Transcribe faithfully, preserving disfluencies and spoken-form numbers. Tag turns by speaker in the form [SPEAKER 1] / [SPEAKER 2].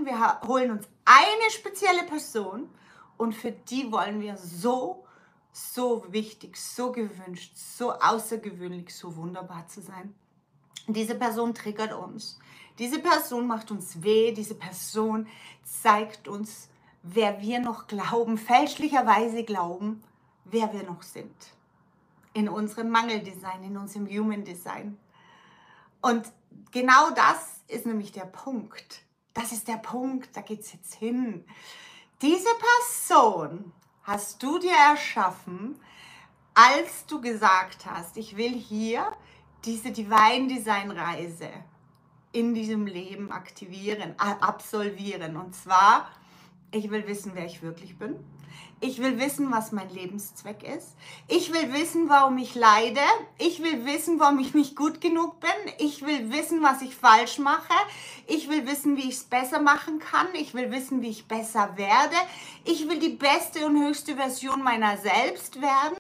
[SPEAKER 1] wir ha- holen uns eine spezielle Person und für die wollen wir so, so wichtig, so gewünscht, so außergewöhnlich, so wunderbar zu sein. Diese Person triggert uns. Diese Person macht uns weh. Diese Person zeigt uns, wer wir noch glauben, fälschlicherweise glauben, wer wir noch sind. In unserem Mangeldesign, in unserem Human Design. Und genau das ist nämlich der Punkt. Das ist der Punkt, da geht es jetzt hin. Diese Person hast du dir erschaffen, als du gesagt hast, ich will hier diese Divine Design Reise in diesem Leben aktivieren, absolvieren. Und zwar, ich will wissen, wer ich wirklich bin. Ich will wissen, was mein Lebenszweck ist. Ich will wissen, warum ich leide. Ich will wissen, warum ich nicht gut genug bin. Ich will wissen, was ich falsch mache. Ich will wissen, wie ich es besser machen kann. Ich will wissen, wie ich besser werde. Ich will die beste und höchste Version meiner selbst werden.